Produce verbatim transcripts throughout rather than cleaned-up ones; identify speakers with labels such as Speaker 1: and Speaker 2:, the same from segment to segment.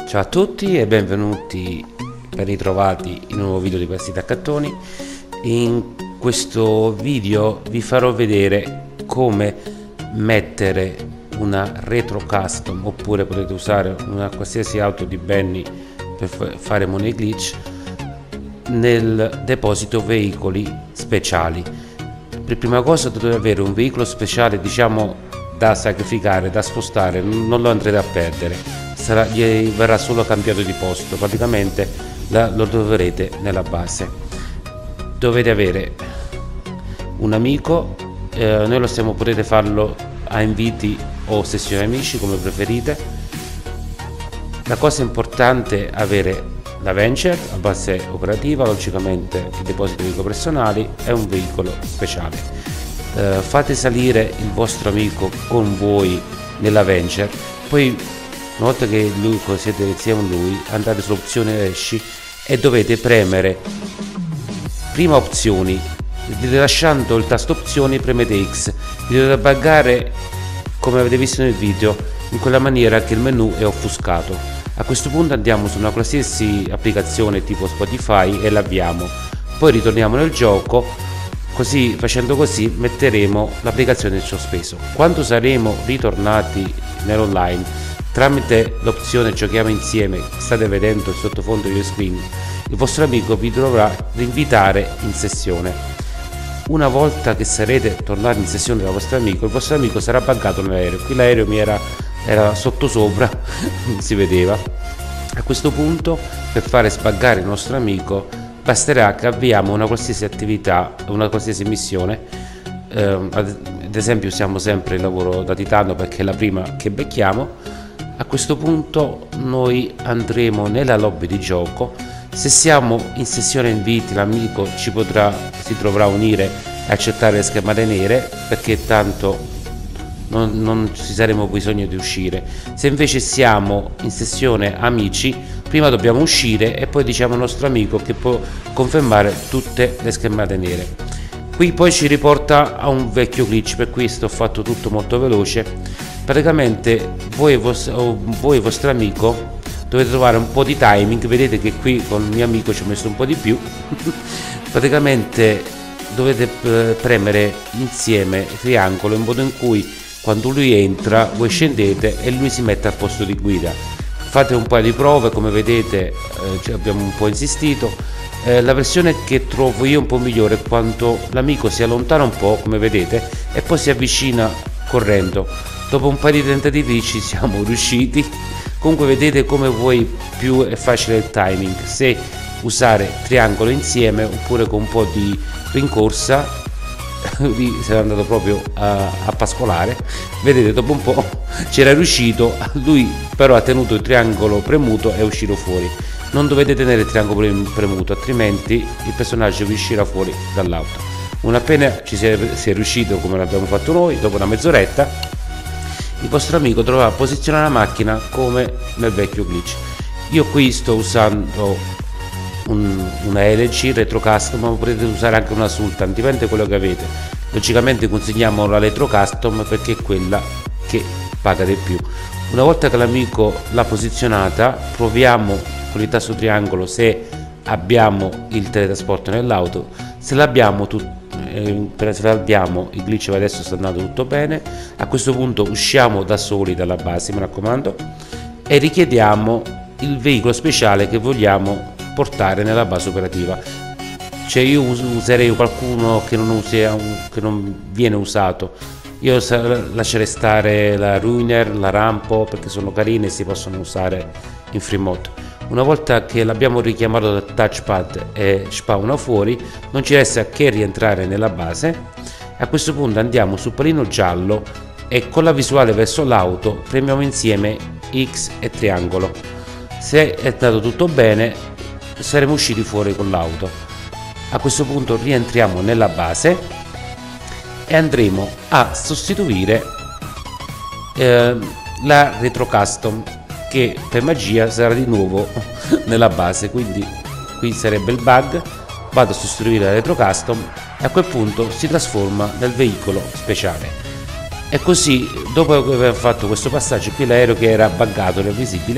Speaker 1: Ciao a tutti e benvenuti, ben ritrovati in un nuovo video di questi taccattoni. In questo video vi farò vedere come mettere una retro custom, oppure potete usare una qualsiasi auto di Benny per fare money glitch, nel deposito veicoli speciali. Per prima cosa dovete avere un veicolo speciale, diciamo, da sacrificare, da spostare, non lo andrete a perdere. Sarà, gli verrà solo cambiato di posto, praticamente la, lo troverete nella base. Dovete avere un amico, eh, noi lo stiamo, potete farlo a inviti o sessioni amici come preferite. La cosa importante è avere l'Avenger a base operativa, logicamente il deposito veicoli personali e un veicolo speciale. Eh, fate salire il vostro amico con voi nell'Avenger, poi una volta che lui siete insieme a lui andate sull'opzione esci e dovete premere prima opzioni, lasciando il tasto opzioni premete X. Vi dovete buggare, come avete visto nel video, in quella maniera che il menu è offuscato. A questo punto andiamo su una qualsiasi applicazione tipo Spotify e l'avviamo, poi ritorniamo nel gioco. Così, facendo così, metteremo l'applicazione in sospeso. Quando saremo ritornati nell'online, tramite l'opzione giochiamo insieme che state vedendo il sottofondo dello screen, il vostro amico vi dovrà invitare in sessione. Una volta che sarete tornati in sessione dal vostro amico, il vostro amico sarà buggato nell'aereo. Qui l'aereo mi era, era sottosopra, non si vedeva. A questo punto, per fare sbuggare il nostro amico, basterà che avviamo una qualsiasi attività, una qualsiasi missione. Eh, ad esempio usiamo sempre il lavoro da titano perché è la prima che becchiamo. A questo punto noi andremo nella lobby di gioco. Se siamo in sessione inviti, l'amico ci potrà, si dovrà unire e accettare le schermate nere, perché tanto non, non ci saremo bisogno di uscire. Se invece siamo in sessione amici, prima dobbiamo uscire e poi diciamo al nostro amico che può confermare tutte le schermate nere. Qui poi ci riporta a un vecchio glitch, per questo ho fatto tutto molto veloce. Praticamente voi e, vostro, voi e vostro amico dovete trovare un po' di timing. Vedete che qui con il mio amico ci ho messo un po' di più. Praticamente dovete premere insieme il triangolo in modo in cui quando lui entra voi scendete e lui si mette al posto di guida. Fate un paio di prove, come vedete eh, abbiamo un po' insistito. Eh, la versione che trovo io un po' migliore è quando l'amico si allontana un po', come vedete, e poi si avvicina correndo. Dopo un paio di tentativi ci siamo riusciti. Comunque vedete come voi più è facile il timing, se usare triangolo insieme oppure con un po' di rincorsa. Lì si è andato proprio a, a pascolare. Vedete, dopo un po' c'era riuscito, lui però ha tenuto il triangolo premuto e è uscito fuori. Non dovete tenere il triangolo premuto, altrimenti il personaggio vi uscirà fuori dall'auto. Non appena ci si è, si è riuscito, come l'abbiamo fatto noi, dopo una mezz'oretta il vostro amico dovrà posizionare la macchina come nel vecchio glitch. Io qui sto usando un, una L G Retro Custom, ma potete usare anche una Sultan, dipende da quello che avete. Logicamente consigliamo la Retro Custom perché è quella che paga di più. Una volta che l'amico l'ha posizionata, proviamo con il tasto triangolo se abbiamo il teletrasporto nell'auto. Se l'abbiamo tutto, se abbiamo il glitch, adesso sta andando tutto bene. A questo punto usciamo da soli dalla base, mi raccomando, e richiediamo il veicolo speciale che vogliamo portare nella base operativa. Cioè io userei qualcuno che non, usia, che non viene usato. Io lascerei stare la Ruiner, la Rampo, perché sono carine e si possono usare in free mode. Una volta che l'abbiamo richiamato dal touchpad e spawna fuori, non ci resta che rientrare nella base. A questo punto andiamo sul pallino giallo e con la visuale verso l'auto premiamo insieme X e triangolo. Se è andato tutto bene, saremo usciti fuori con l'auto. A questo punto rientriamo nella base e andremo a sostituire eh, la Retro Custom, che per magia sarà di nuovo nella base. Quindi qui sarebbe il bug. Vado a sostituire la Retro Custom e a quel punto si trasforma nel veicolo speciale. E così, dopo aver fatto questo passaggio, qui l'aereo che era buggato, era visibile,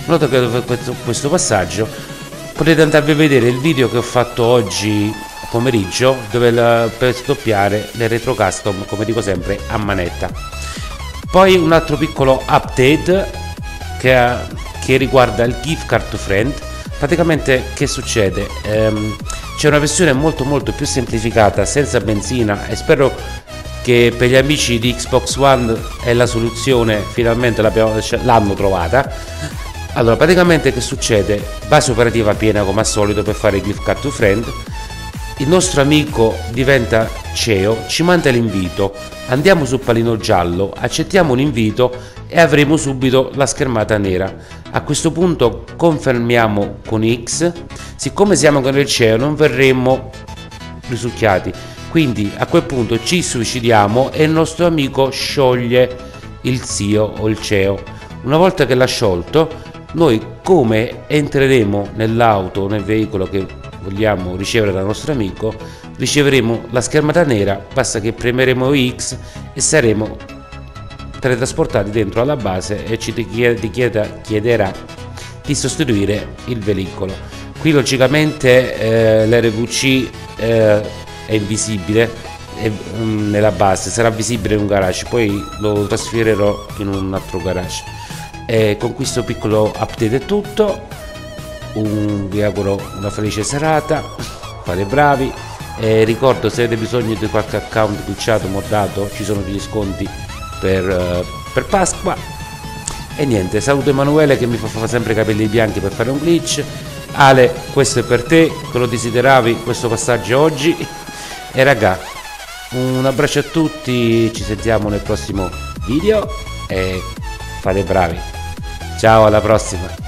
Speaker 1: Noto che questo, questo passaggio potete andarvi a vedere il video che ho fatto oggi pomeriggio, dove la, per doppiare le retro custom, come dico sempre, a manetta. Poi un altro piccolo update che, che riguarda il gift card to friend. Praticamente che succede? Ehm, c'è una versione molto molto più semplificata, senza benzina, e spero che per gli amici di Xbox One è la soluzione, finalmente l'hanno trovata. Allora, praticamente che succede? Base operativa piena come al solito per fare il gift card to friend. Il nostro amico diventa C E O, ci manda l'invito, andiamo sul pallino giallo, accettiamo un invito e avremo subito la schermata nera. A questo punto confermiamo con X, siccome siamo con il C E O non verremo risucchiati, quindi a quel punto ci suicidiamo e il nostro amico scioglie il C E O o il C E O. Una volta che l'ha sciolto, noi come entreremo nell'auto o nel veicolo che vogliamo ricevere dal nostro amico, riceveremo la schermata nera, basta che premeremo X e saremo teletrasportati dentro alla base e ci chieda, chiederà di sostituire il veicolo. Qui logicamente eh, l'R V C eh, è invisibile è, um, nella base, sarà visibile in un garage, poi lo trasferirò in un altro garage. E con questo piccolo update è tutto. Un, vi auguro una felice serata, fate bravi, e ricordo, se avete bisogno di qualche account glitchato, moddato, ci sono degli sconti per, uh, per Pasqua. E niente, saluto Emanuele che mi fa, fa sempre i capelli bianchi per fare un glitch. Ale, questo è per te, che lo desideravi questo passaggio oggi. E raga, un abbraccio a tutti, ci sentiamo nel prossimo video e fate bravi. Ciao, alla prossima.